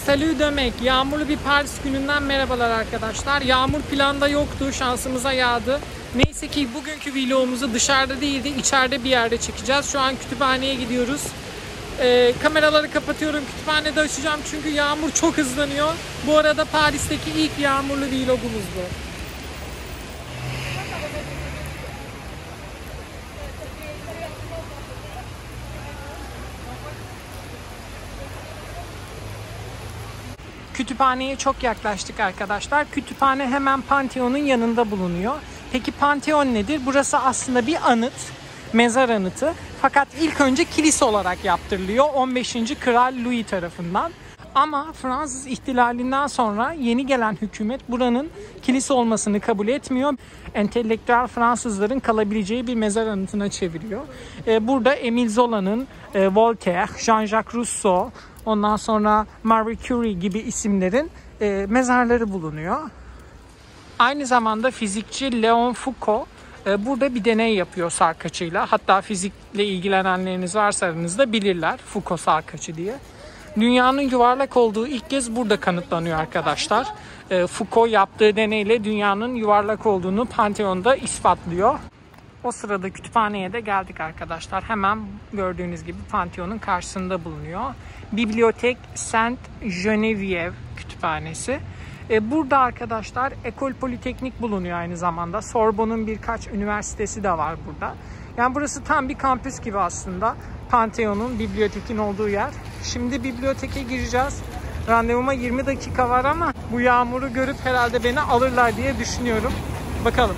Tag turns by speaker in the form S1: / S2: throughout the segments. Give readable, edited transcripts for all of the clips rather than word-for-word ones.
S1: Salut demek. Yağmurlu bir Paris gününden merhabalar arkadaşlar. Yağmur planda yoktu. Şansımıza yağdı. Neyse ki bugünkü vlogumuzu dışarıda değil de içeride bir yerde çekeceğiz. Şu an kütüphaneye gidiyoruz. Kameraları kapatıyorum. Kütüphanede açacağım çünkü yağmur çok hızlanıyor. Bu arada Paris'teki ilk yağmurlu vlogumuz bu. Kütüphaneye çok yaklaştık arkadaşlar. Kütüphane hemen Pantheon'un yanında bulunuyor. Peki Pantheon nedir? Burası aslında bir anıt, mezar anıtı. Fakat ilk önce kilise olarak yaptırılıyor 15. Kral Louis tarafından. Ama Fransız ihtilalinden sonra yeni gelen hükümet buranın kilise olmasını kabul etmiyor. Entelektüel Fransızların kalabileceği bir mezar anıtına çeviriyor. Burada Émile Zola'nın, Voltaire, Jean-Jacques Rousseau, ondan sonra Marie Curie gibi isimlerin mezarları bulunuyor. Aynı zamanda fizikçi Léon Foucault burada bir deney yapıyor sarkaçıyla. Hatta fizikle ilgilenenleriniz varsa aranızda bilirler Foucault sarkaçı diye. Dünyanın yuvarlak olduğu ilk kez burada kanıtlanıyor arkadaşlar. Foucault yaptığı deneyle dünyanın yuvarlak olduğunu Pantheon'da ispatlıyor. O sırada kütüphaneye de geldik arkadaşlar. Hemen gördüğünüz gibi Pantheon'un karşısında bulunuyor. Bibliothèque Sainte-Geneviève kütüphanesi. Burada arkadaşlar École Polytechnique bulunuyor aynı zamanda. Sorbonne'un birkaç üniversitesi de var burada. Yani burası tam bir kampüs gibi aslında. Pantheon'un, bibliotekin olduğu yer. Şimdi biblioteke gireceğiz. Randevuma 20 dakika var ama bu yağmuru görüp herhalde beni alırlar diye düşünüyorum. Bakalım.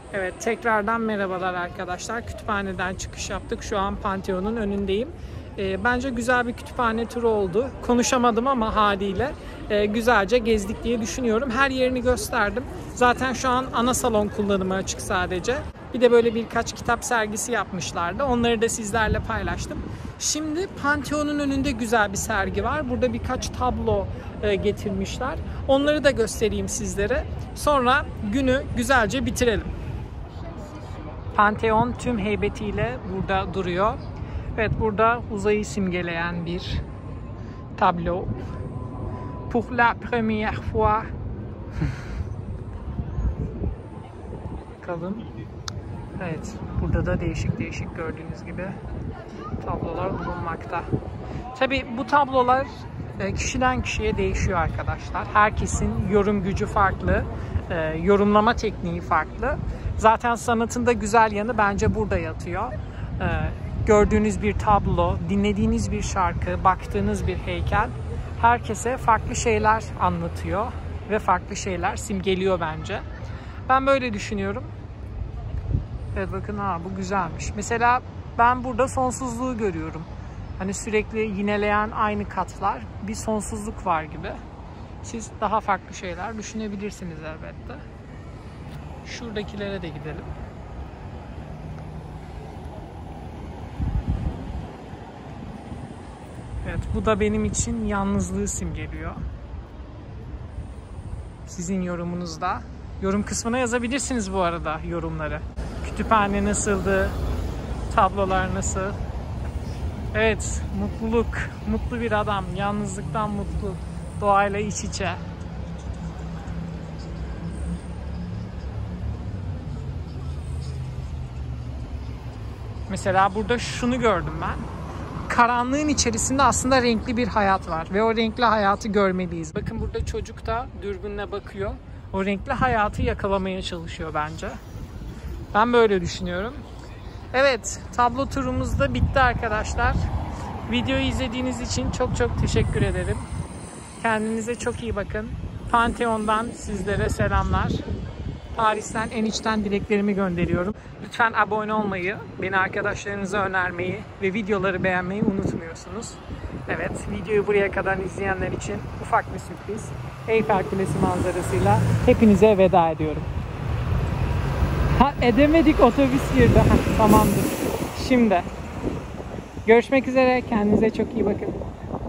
S1: Evet, tekrardan merhabalar arkadaşlar. Kütüphaneden çıkış yaptık. Şu an Pantheon'un önündeyim. Bence güzel bir kütüphane turu oldu. Konuşamadım ama haliyle güzelce gezdik diye düşünüyorum. Her yerini gösterdim. Zaten şu an ana salon kullanıma açık sadece. Bir de böyle birkaç kitap sergisi yapmışlardı. Onları da sizlerle paylaştım. Şimdi Pantheon'un önünde güzel bir sergi var. Burada birkaç tablo getirmişler. Onları da göstereyim sizlere. Sonra günü güzelce bitirelim. Pantheon tüm heybetiyle burada duruyor. Evet, burada uzayı simgeleyen bir tablo. Pour la première fois. Bakalım. Evet, burada da değişik gördüğünüz gibi tablolar bulunmakta. Tabii bu tablolar kişiden kişiye değişiyor arkadaşlar. Herkesin yorum gücü farklı, yorumlama tekniği farklı. Zaten sanatın da güzel yanı bence burada yatıyor. Gördüğünüz bir tablo, dinlediğiniz bir şarkı, baktığınız bir heykel herkese farklı şeyler anlatıyor ve farklı şeyler simgeliyor bence. Ben böyle düşünüyorum. Evet, bakın, bu güzelmiş. Mesela ben burada sonsuzluğu görüyorum. Hani sürekli yineleyen aynı katlar, bir sonsuzluk var gibi. Siz daha farklı şeyler düşünebilirsiniz elbette. Şuradakilere de gidelim. Evet, bu da benim için yalnızlığı simgeliyor. Sizin yorumunuzda. Yorum kısmına yazabilirsiniz bu arada yorumları. Kütüphane nasıldı? Tablolar nasıl? Evet, mutluluk. Mutlu bir adam. Yalnızlıktan mutlu. Doğayla iç içe. Mesela burada şunu gördüm ben. Karanlığın içerisinde aslında renkli bir hayat var. Ve o renkli hayatı görmeliyiz. Bakın, burada çocuk da dürbünle bakıyor. O renkli hayatı yakalamaya çalışıyor bence. Ben böyle düşünüyorum. Evet, tablo turumuz da bitti arkadaşlar. Videoyu izlediğiniz için çok teşekkür ederim. Kendinize çok iyi bakın. Pantheon'dan sizlere selamlar. Paris'ten en içten dileklerimi gönderiyorum. Lütfen abone olmayı, beni arkadaşlarınıza önermeyi ve videoları beğenmeyi unutmuyorsunuz. Evet, videoyu buraya kadar izleyenler için ufak bir sürpriz. Eyfel Kulesi manzarasıyla hepinize veda ediyorum. Edemedik, otobüs girdi. Tamamdır. Şimdi görüşmek üzere. Kendinize çok iyi bakın.